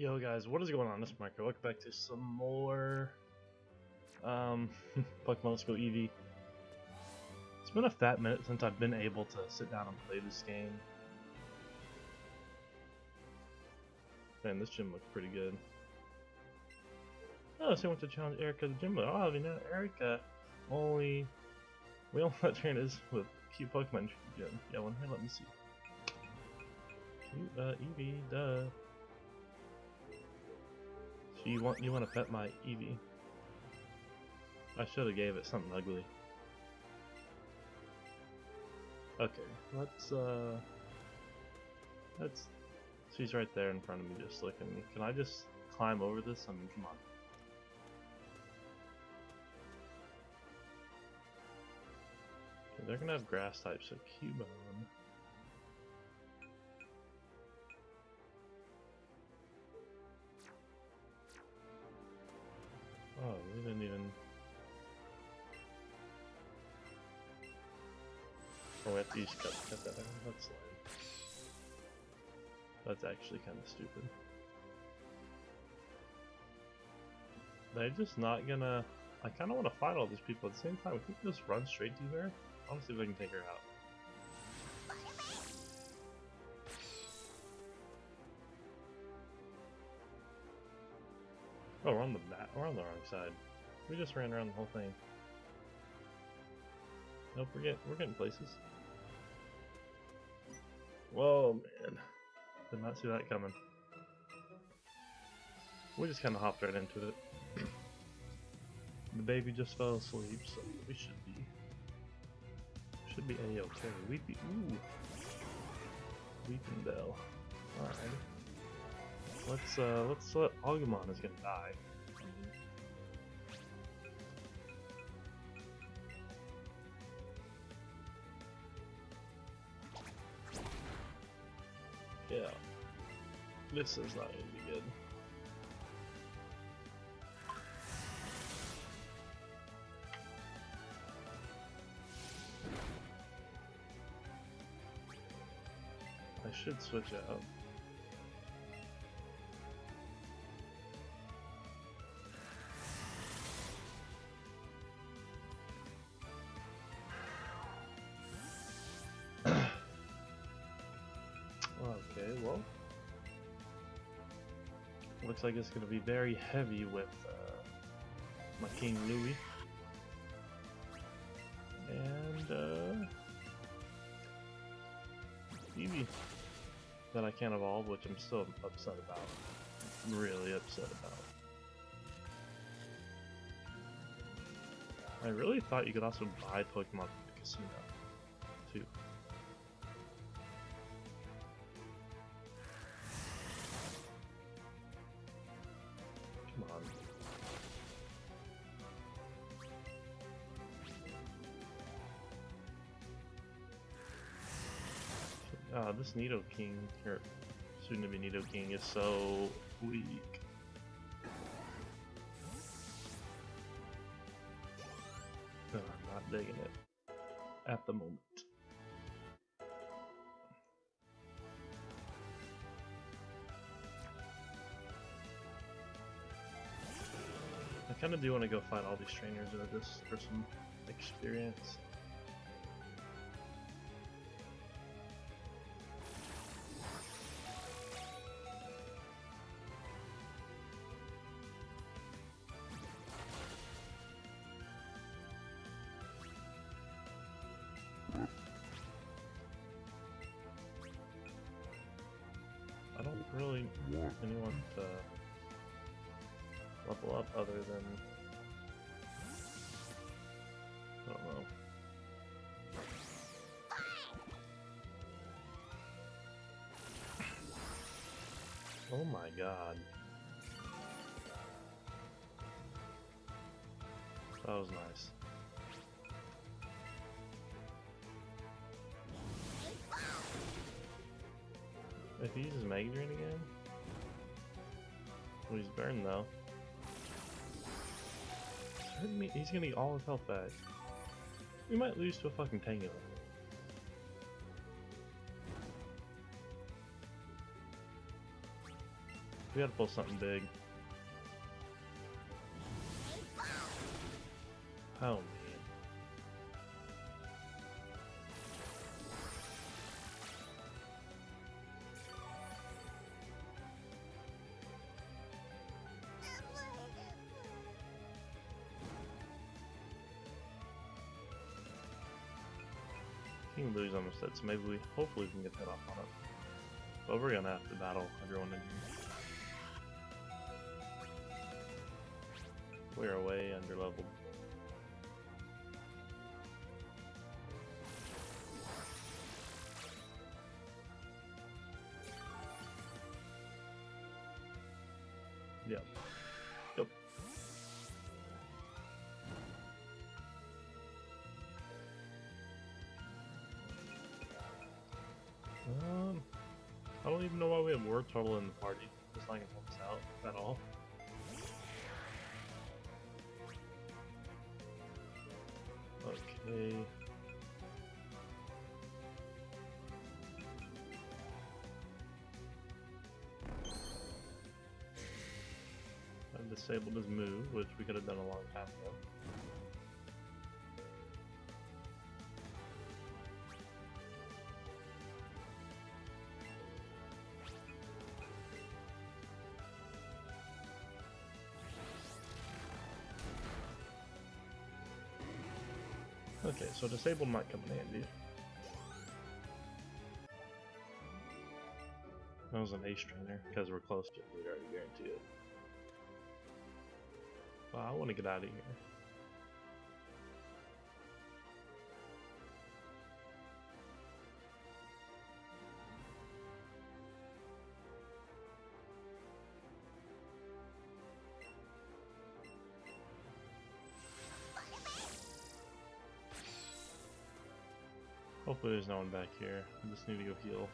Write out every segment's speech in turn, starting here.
Yo guys, what is going on? This is Marco. Welcome back to some more Pokemon Let's Go Eevee. It's been a fat minute since I've been able to sit down and play this game. Man, this gym looks pretty good. Oh, so I went to challenge Erica the gym, but oh, you know, Erica we only let trainers with cute Pokemon in the gym. Yeah, one here, let me see. Cute Eevee, duh. So you want to pet my Eevee? I should have gave it something ugly. Okay, let's. She's right there in front of me, just looking at me. Can I just climb over this? I mean, come on. Okay, they're gonna have grass types, so Cubone. Oh, we didn't even. Oh, we have to just cut that out. That's actually kind of stupid. They're just not gonna. I kind of want to fight all these people at the same time. If we can just run straight to her, I want to see if I can take her out. Oh, we're on the wrong side. We just ran around the whole thing. Nope, we're getting places. Whoa, man. Did not see that coming. We just kind of hopped right into it. The baby just fell asleep, so we should be a-okay. Ooh. Weeping Bell. Alright. Let's let Agumon is gonna die. Yeah. This is not gonna be good. I should switch out. Okay, well, looks like it's going to be very heavy with my King Louie. And Eevee that I can't evolve, which I'm still upset about. I'm really upset about. I really thought you could also buy Pokemon from the casino, too. Come on. This Nidoking, or soon to be Nidoking, is so weak. I'm not digging it at the moment. I kind of do want to go fight all these trainers just for some experience. I don't really want anyone to level up other than, I don't know. Oh my god. That was nice. If he uses Mega Drain again? Well, he's burned though. He's gonna get all his health back. We might lose to a fucking Tangela. We gotta pull something big. Oh man. King Lou's almost dead, so maybe hopefully we can get that off on it. But we're gonna have to battle everyone in here. We're way under leveled. Yep. Yep. I don't even know why we have War Turtle in the party. It's not gonna help us out at all. Okay. I've disabled his move, which we could have done a long time ago. Okay, so disabled might come in handy. That was an ace trainer, because we're close to it, we'd already guarantee it. Well, I want to get out of here. Hopefully there's no one back here. I just need to go heal.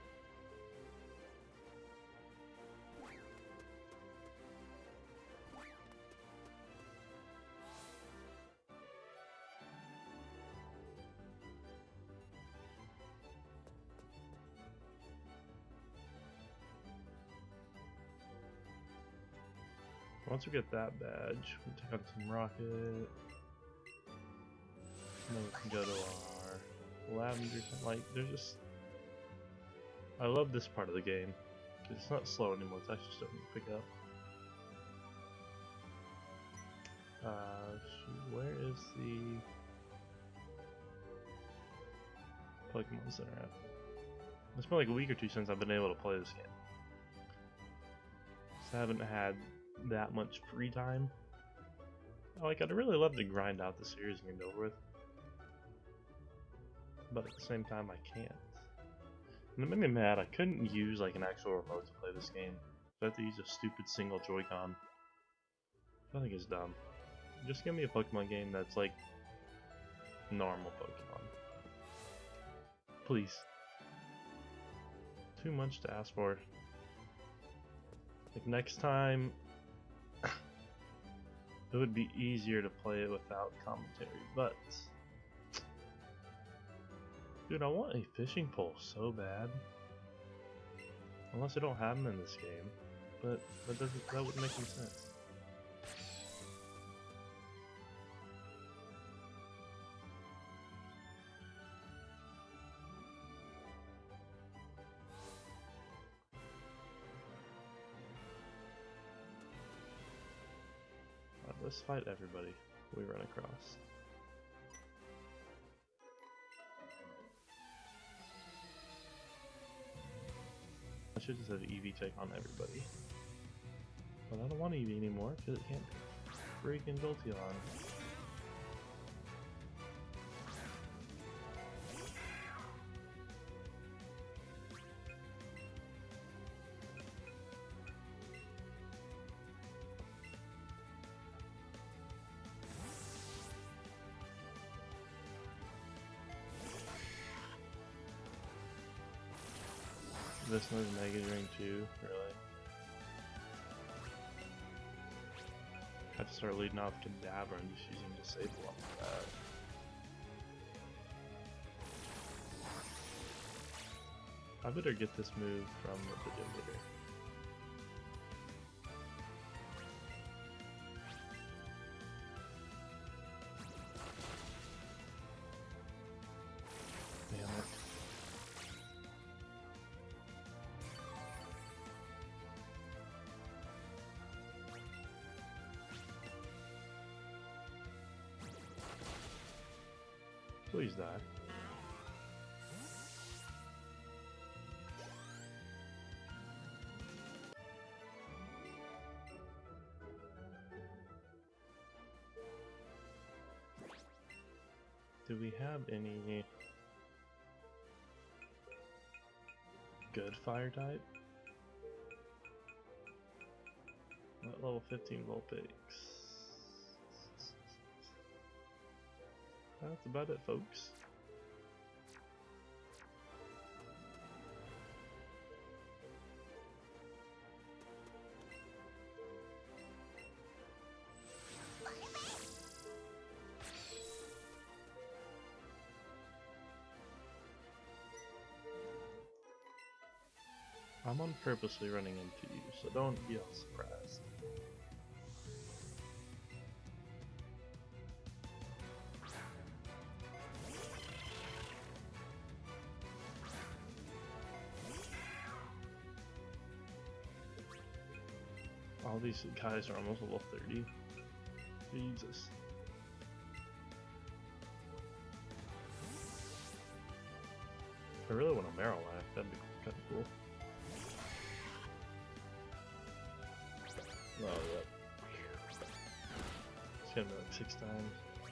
Once we get that badge, we take on Team Rocket. And then we can go to our Lavender. Like, there's just. I love this part of the game. It's not slow anymore, it's actually starting to pick up. Shoot, where is the Pokemon Center at? It's been like a week or two since I've been able to play this game. So I haven't had that much free time. Like, I'd really love to grind out the series and get over with. But at the same time, I can't. And it made me mad, I couldn't use like an actual remote to play this game. So I have to use a stupid single Joy-Con. I think it's dumb. Just give me a Pokemon game that's like normal Pokemon. Please. Too much to ask for. Like next time, it would be easier to play it without commentary, but dude, I want a fishing pole so bad. Unless I don't have them in this game, but that wouldn't make any sense. Alright, let's fight everybody we run across. I should just have Eevee take on everybody. But I don't want Eevee anymore because it can't freaking Jolteon. This knows Mega Drain too, really. I have to start leading off Kadabra and just using Disable on that. I better get this move from the gym leader. Please die. Do we have any good fire type? What level 15 Vulpix? That's about it, folks. I'm on purposely running into you, so don't be all surprised. All these guys are almost level 30. Jesus. I really want a Marowak, that'd be kind of cool. Oh, yep. It's gonna be like 6 times.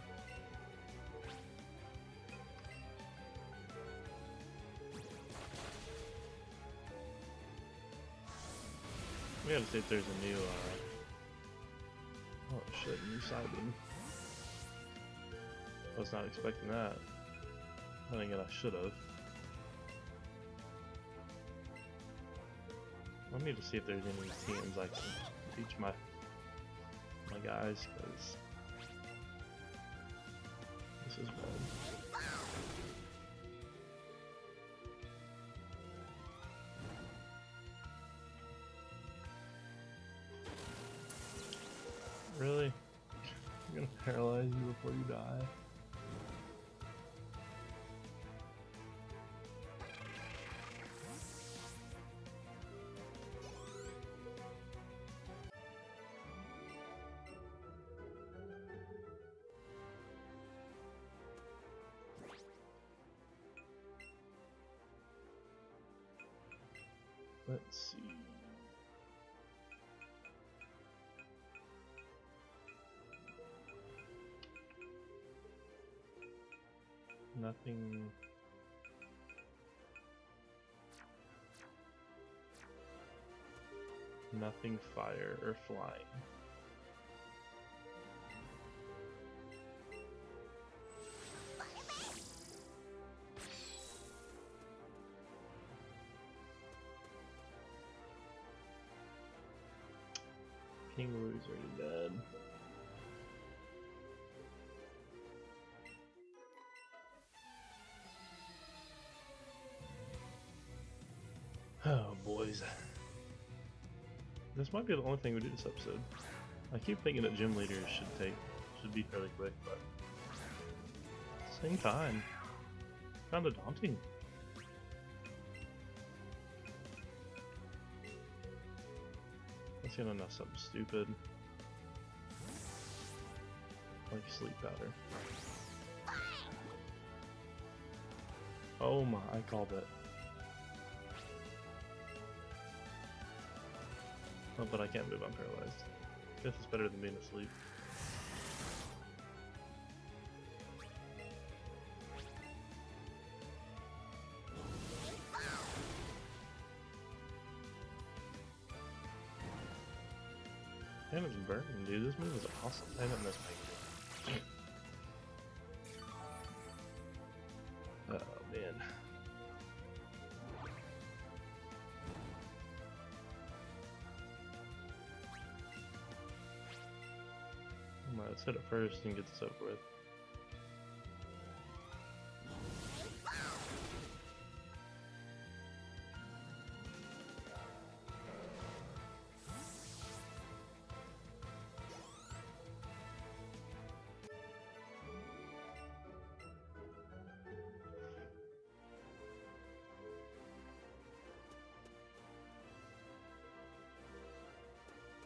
We gotta see if there's a new, oh shit, new Psybeam. I was not expecting that. I think I should've. I need to see if there's any teams I can teach my guys, because this is bad. Really? I'm gonna paralyze you before you die? Let's see. Nothing. Nothing fire or flying. King Lou's already dead. Oh, boys. This might be the only thing we do this episode. I keep thinking that gym leaders should be fairly quick, but at the same time, kinda daunting. Let's get on something stupid. Like sleep powder. Oh my, I called it. Oh, but I can't move, I'm paralyzed. Guess it's better than being asleep. And it's burning, dude. This move is awesome. I haven't missed my game. Oh, man. Alright, let's hit it first and get this over with.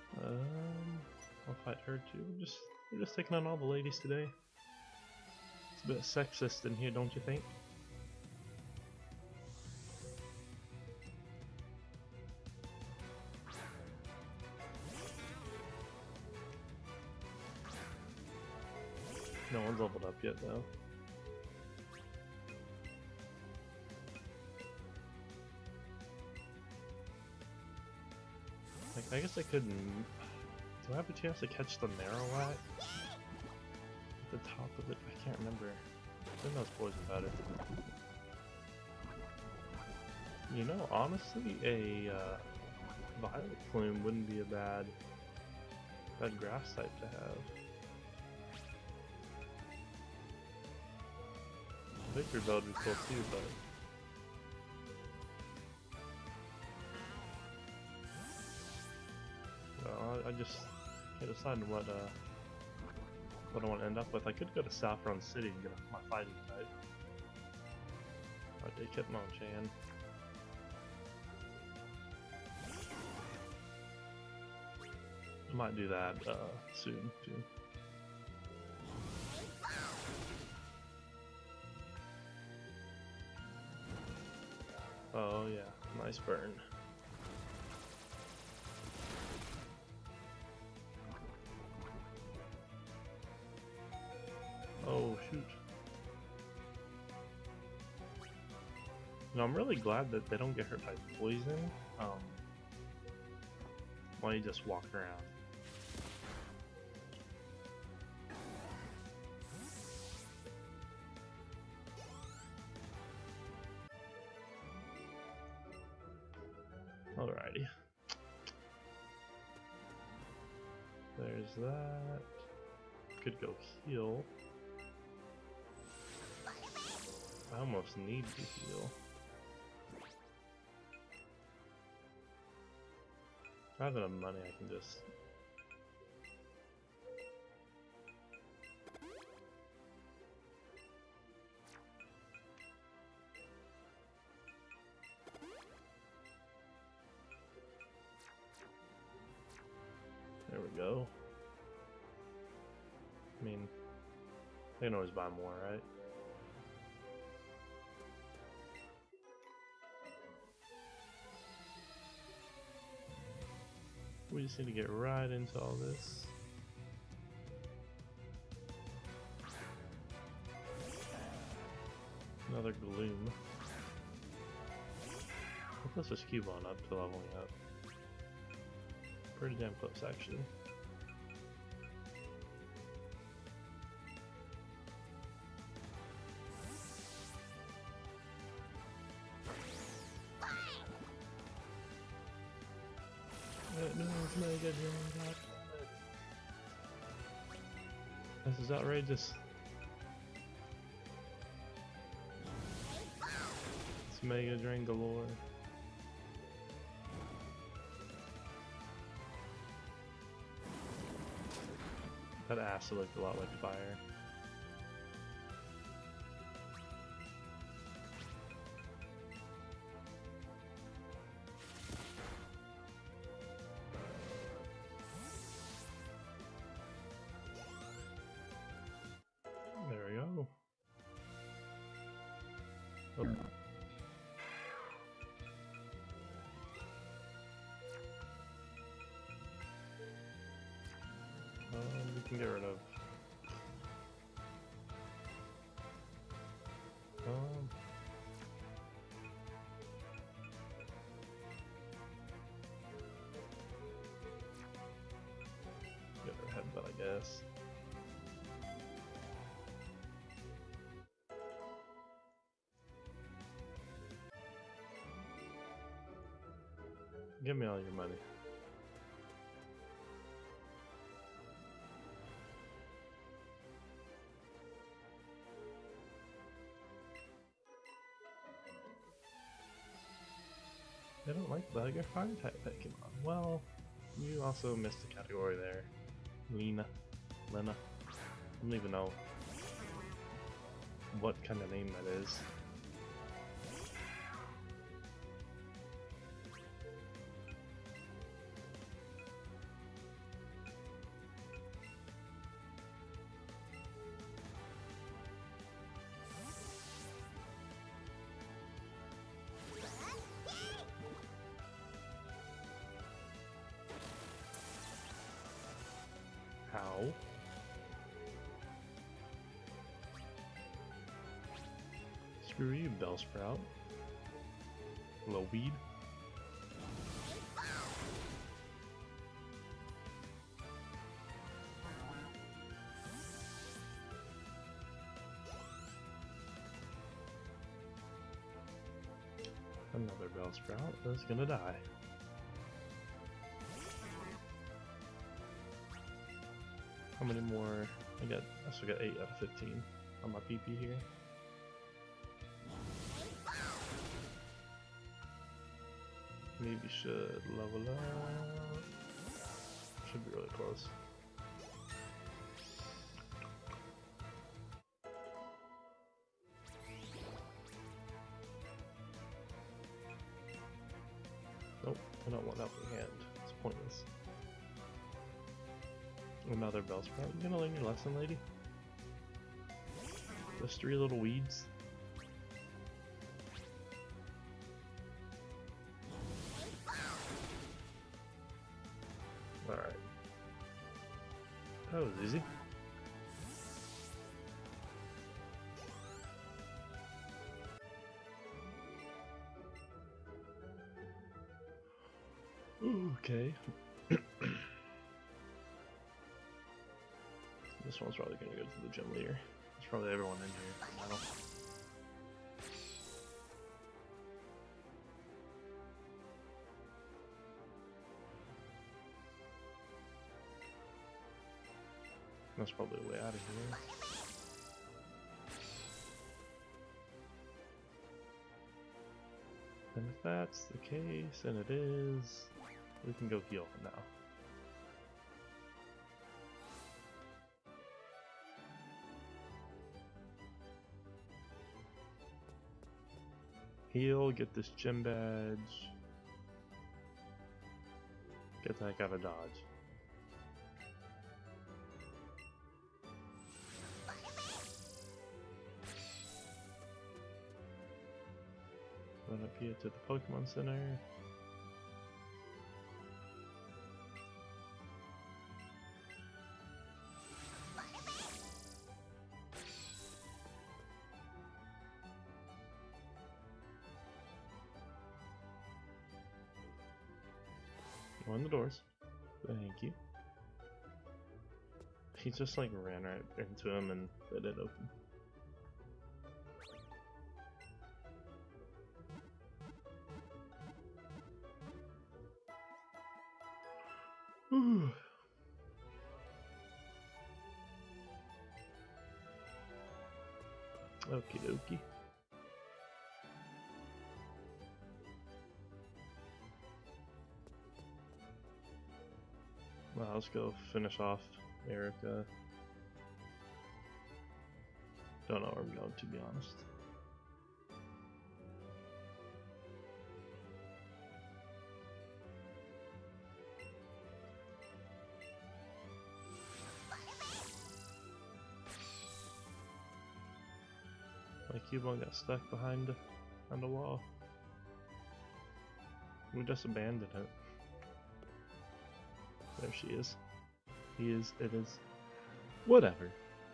I'll fight her too. We're just taking on all the ladies today. It's a bit sexist in here, don't you think? No one's leveled up yet, though. Like, I guess I couldn't. Do I have a chance to catch the Marowak? At the top of it? I can't remember. I think that was poison powder. You know, honestly, a Violet Plume wouldn't be a bad grass type to have. Victor Bell would be cool too, but well, I just can't decide what I want to end up with. I could go to Saffron City and get my fighting type. I'll take Hitmonchan. I might do that soon too. Oh yeah, nice burn. Oh shoot. No, I'm really glad that they don't get hurt by poison while you just walk around. Alrighty. There's that. Could go heal. I almost need to heal. If I have enough money, I can just... There we go. I mean, they can always buy more, right? We just need to get right into all this. Another Gloom. Let's just keep on up to leveling up. Pretty damn close, actually. No, it's Mega Drain. This is outrageous. It's Mega Drain galore. That acid looked a lot like fire. There we go. Oh. We can get rid of. Get her headbutt, I guess. Give me all your money. I don't like bug or fire type Pokemon. Well, you also missed a category there. Lena. I don't even know what kind of name that is. Ow. Screw you, Bellsprout. Little weed. Another Bellsprout is gonna die. How many more? I still got 8 out of 15 on my PP here. Maybe should level up. Should be really close. Nope, I don't want helping hand. It's pointless. Another Bellsprout. You gonna learn your lesson, lady? Those 3 little weeds. Alright. That was easy. Okay. This one's probably gonna go to the gym leader. There's probably everyone in here for metal. That's probably a way out of here. And if that's the case, and it is, we can go heal now. Heal, get this gym badge. Get the heck out of Dodge. Run up here to the Pokemon Center. Go in the doors. Thank you. He just like ran right into him and let it open. Okie dokie. Well, let's go finish off Erica. Don't know where I'm going, to be honest. My Cubone got stuck behind on the wall. We just abandoned it. There she is. He is, it is. Whatever.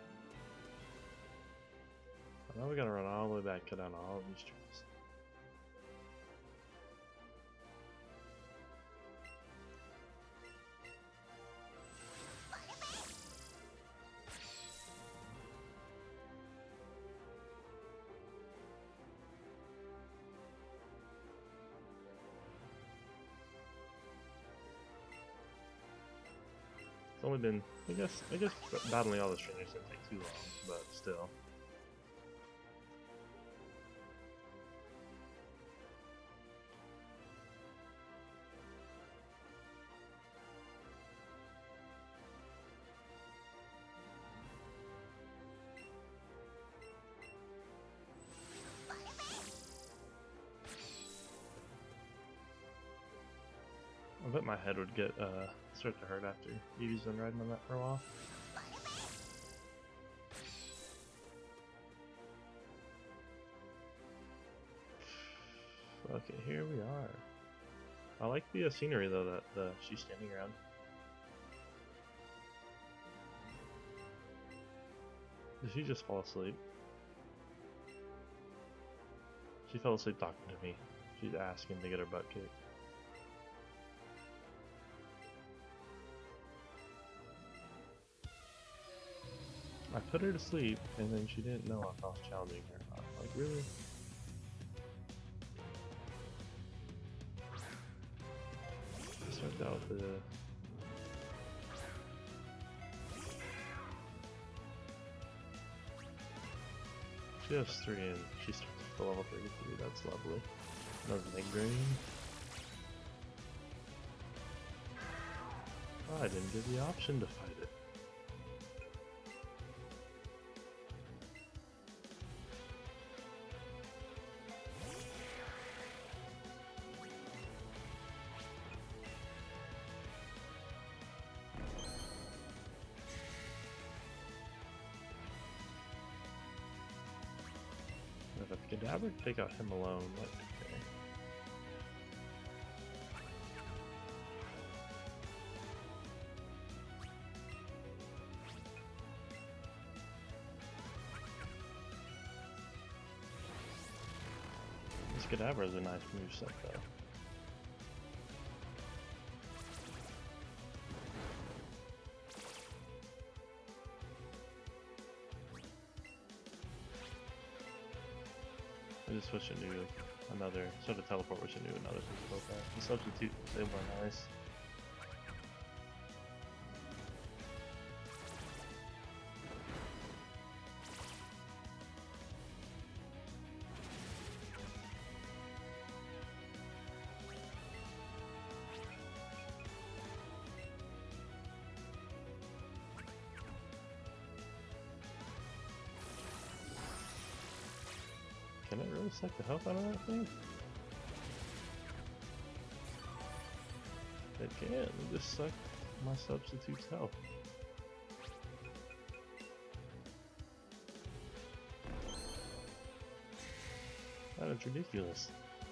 Now we gotta run all the way back, cut down all of these trees. It's only been, I guess battling all the trainers didn't take too long, but still. I bet my head would get start to hurt after Eevee's been riding on that for a while. Okay, here we are. I like the scenery though that she's standing around. Did she just fall asleep? She fell asleep talking to me. She's asking to get her butt kicked. I put her to sleep, and then she didn't know if I was challenging her or not. Like, really? Started out with the... She has 3 and she starts with the level 33, that's lovely. Another Migraine. Oh, I didn't get the option to fight it. If Kadabra could take out him alone, might be okay. This Kadabra is a nice moveset though. I just wish I knew another, sort of teleport, wish I knew another thing about that. The substitute, they were nice. Can it really suck the health out of that thing? It can, it just sucked my substitute's health. That is ridiculous.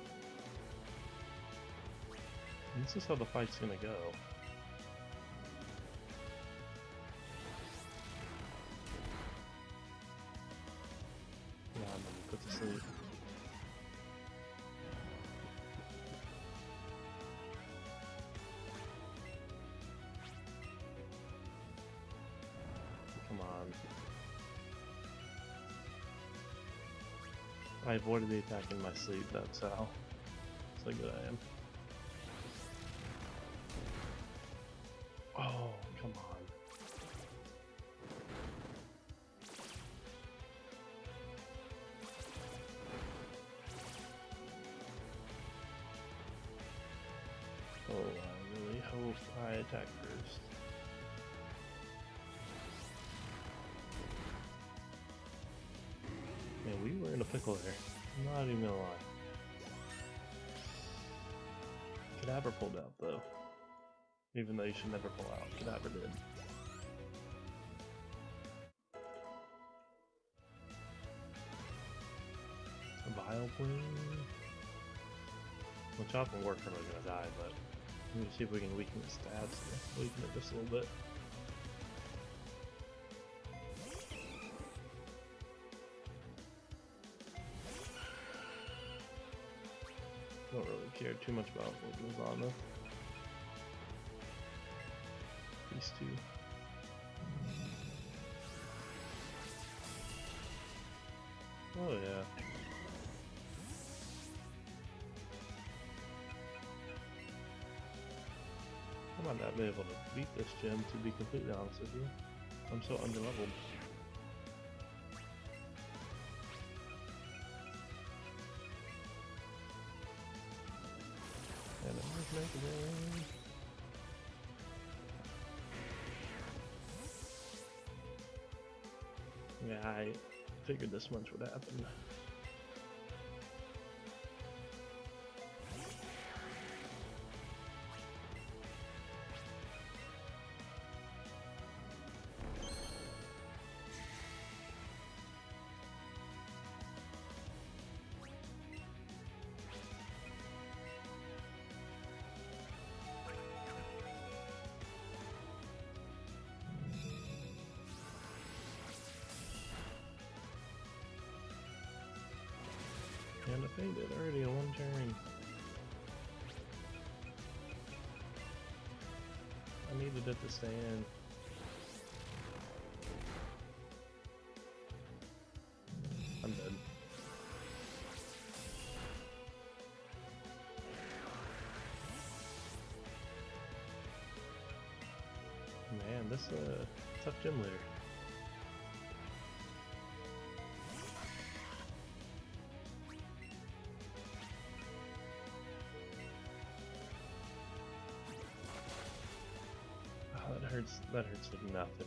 And this is how the fight's gonna go. Yeah, I'm gonna put to sleep. Come on. I avoided the attack in my sleep, that's how good I am. Oh, come on. Oh, I really hope I attack first. Man, we were in a pickle there. I'm not even gonna lie. Kadabra pulled out though. Even though you should never pull out. Kadabra did. A Vileplume. Well, Chop and Work are gonna die, but let me see if we can weaken the stats. Weaken it just a little bit. Don't really care too much about what goes on though. These two. Oh yeah. I might not be able to beat this gym, to be completely honest with you. I'm so underleveled. And I was making it. Yeah, I figured this much would happen. fainted already in one turn. I needed it to stay in. I'm dead. Man, this is a tough gym leader. Oh, that hurts like nothing.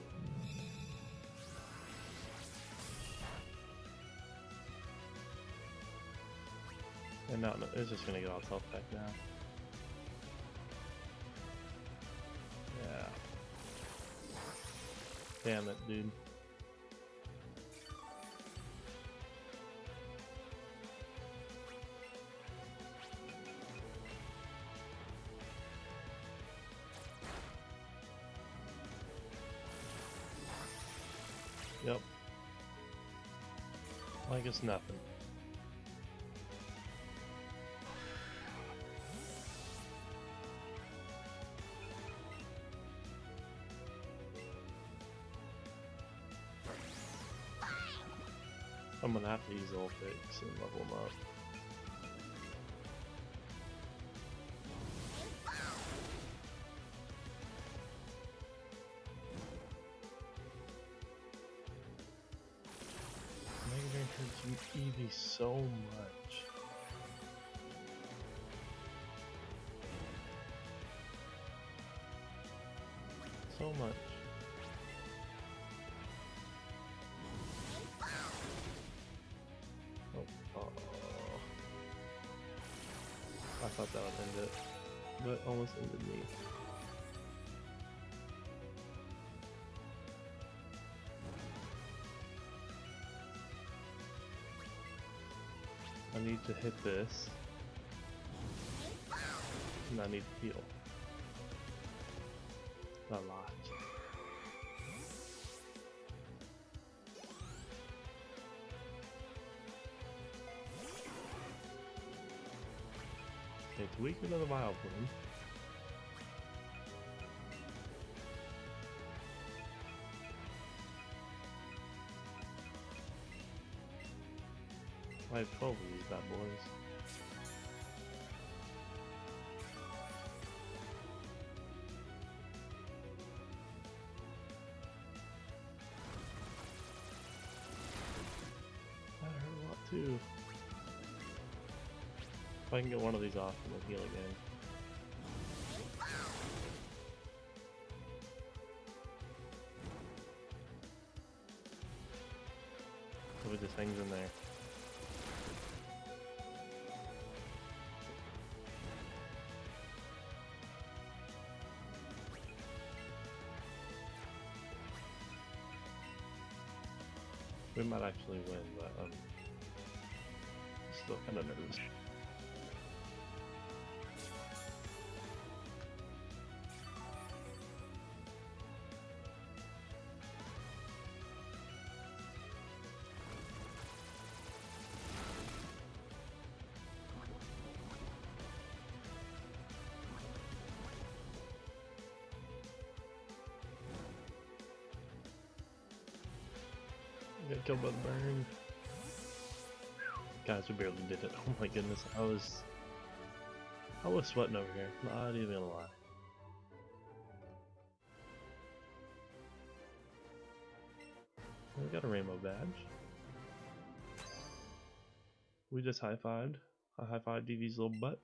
And no, it's just gonna get all health back now. Yeah. Damn it, dude. Yep. Like it's nothing. I'm gonna have to use Ulfix and level him up. Mega Drain hurts you Eevee so much. So much. Oh. I thought that would end it, but almost ended me. I need to hit this, and I need to heal. A lot. It's weaker than the Vileplume. I have 12 of these bad boys. That hurt a lot too. If I can get one of these off, and then heal again. So it just hangs in there. We might actually win, but I'm still kind of nervous. Got killed by the burn. Guys, we barely did it. Oh my goodness, I was sweating over here. Not even gonna lie. We got a rainbow badge. We just high-fived. I high-fived Eevee's little butt.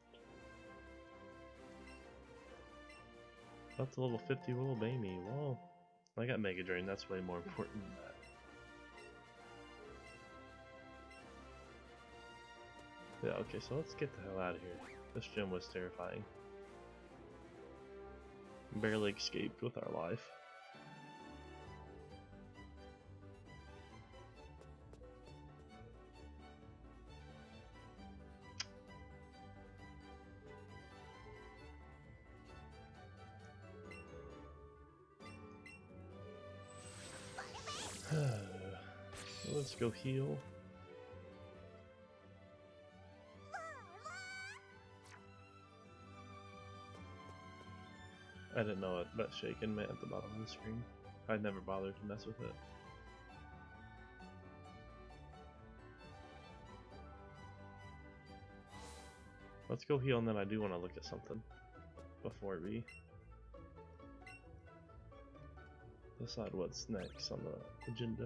That's a level 50 little baby. Well, I got Mega Drain. That's way more important than that. Yeah, okay, so let's get the hell out of here. This gym was terrifying. Barely escaped with our life. Let's go heal. I didn't know what that shaken meant at the bottom of the screen. I'd never bothered to mess with it. Let's go heal, and then I do want to look at something before we decide what's next on the agenda.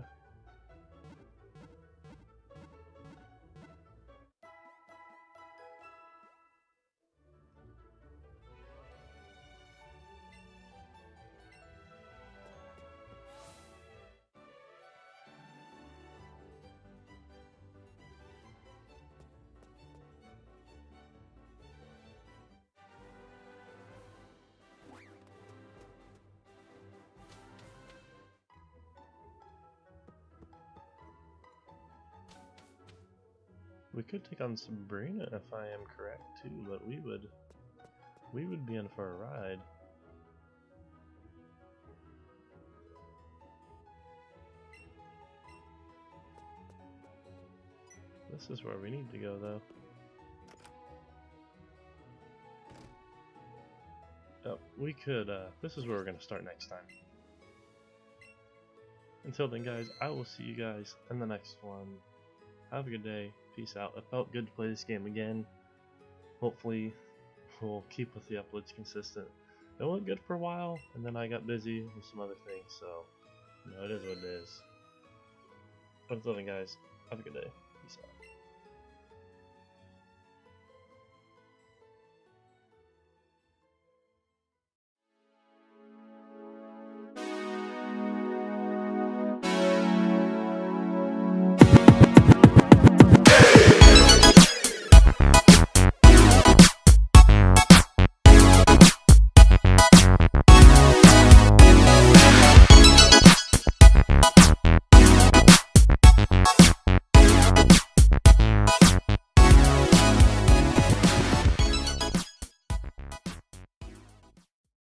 We could take on Sabrina if I am correct too, but we would be in for a ride. This is where we need to go though. Oh, we could, this is where we're gonna start next time. Until then guys, I will see you guys in the next one. Have a good day. Peace out. It felt good to play this game again. Hopefully, we'll keep with the uploads consistent. It went good for a while, and then I got busy with some other things, so, you know, it is what it is. But until then, guys, have a good day. Peace out.